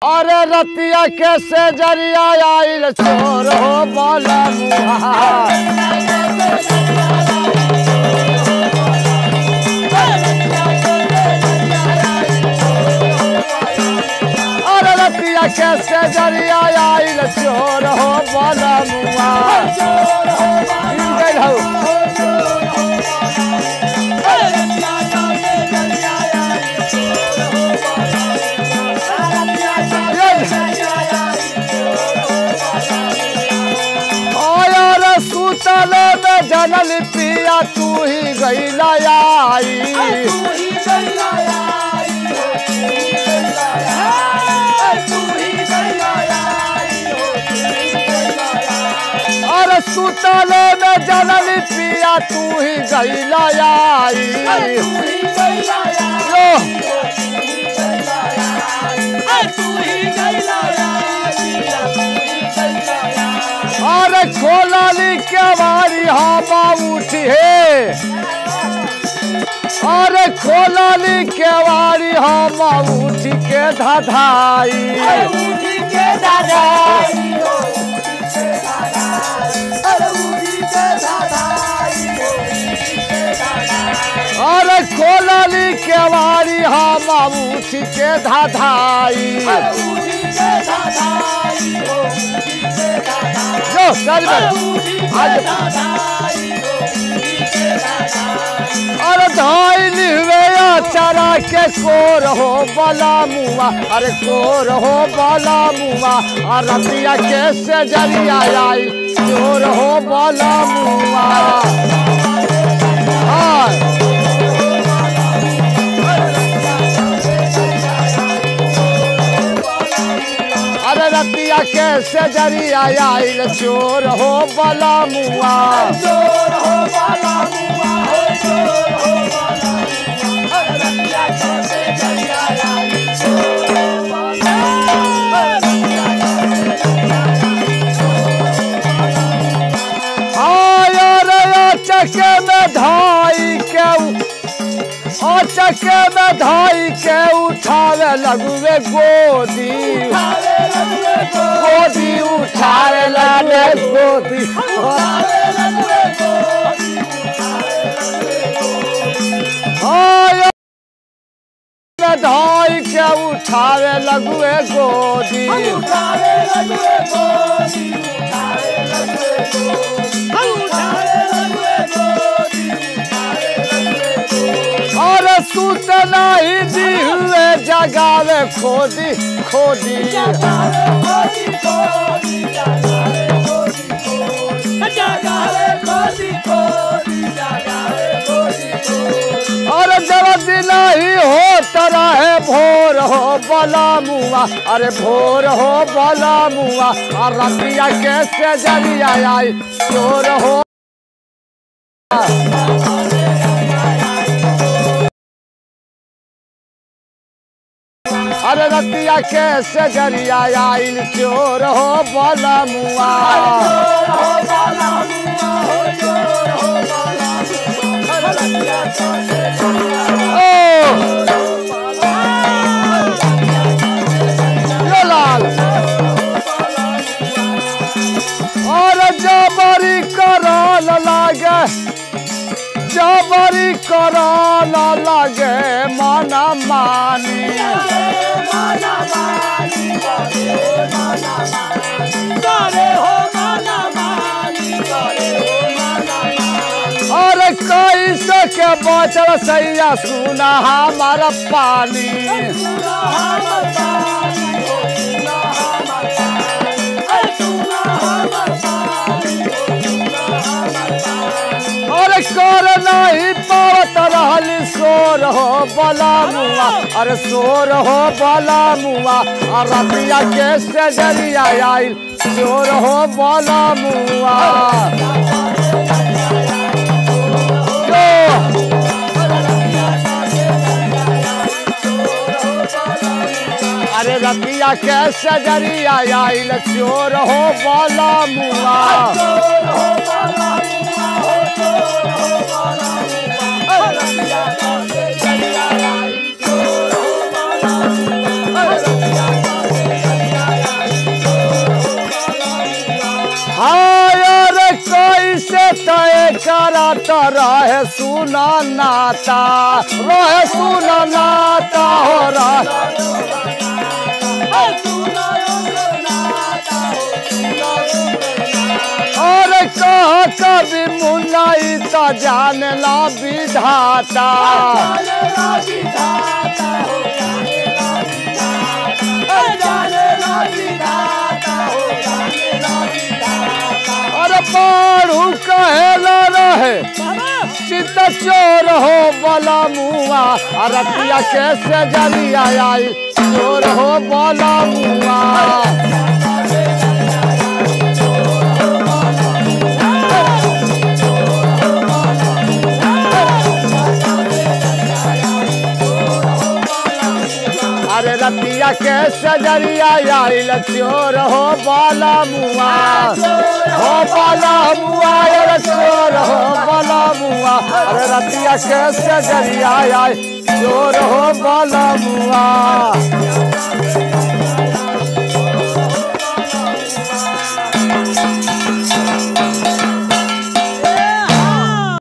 अरे रतिया कैसे जरिया आइल चोर हो बोला मुआ। अरे रतिया कैसे जरिया आइल चोर हो बोला मुआ। सुतले में जनल पिया तू ही गईला आई। अरे सुतले में जनल पिया तू ही गईला आई। अरे खोलाली केवाड़ी हवा उठी है। अरे खोलाली केवाड़ी हवा उठी के धधाई। अरे खोलाली केवाड़ी हवा उठी के धधाई। अरे धाइली हुए चरा के कोर हो बला मुआ। अरे कोर हो बला मुआ। रतिया कैसे जरिया आई चोर हो बला मुआ। अरे रतिया कैसे जरिया आइल चोर हो बला मुआ। चोर हो बला मुआ। चोर हो बला मुआ। रतिया कैसे जरिया आइल चोर हो बला मुआ। चके में धाई के चके में धाई के उठावे लगुए गोदी। गोदी उठावे लाने गोदी। धाई के उठावे लगुए गोदी। और सूत नहीं दी हुए जगावे खोदी खोदी। और जब दिला ही हो तरह है भोर हो बला मुआ। अरे भोर हो बला मुआ। और रतिया कैसे जरिया आई चोर हो। अरे रतिया कैसे जरिया आइल चोर हो बला मुआ। और जबरी कराल लागे जबरी कराल लागे माना मानी। अरे कैसे के बचल सैया सुना हमारा पानी। अरे कर नहीं पावत रहल सोर हो बला मुआ। अरे सोर हो बला मुआ। रतिया कैसे जरिया आइल चोर हो बला मुआ। अरे रतिया कैसे जरिया आइल चोर हो बला मुआ। तो रहे सुना नाता, रहे सुना नाता हो अरे कहा कभी मुन्नाई तो जाने ला विधाता, अरे बाड़ू कहेला रहे चित चोर हो बला मुआ, रतिया कैसे जरिया आई चोर हो बला मुआ। अरे रतिया कैसे जरिया आइल चोर हो बला मुआ, हो बला मुआ, अरे चोर हो बला मुआ। अरे रतिया कैसे जरिया आई चोर हो बला मुआ।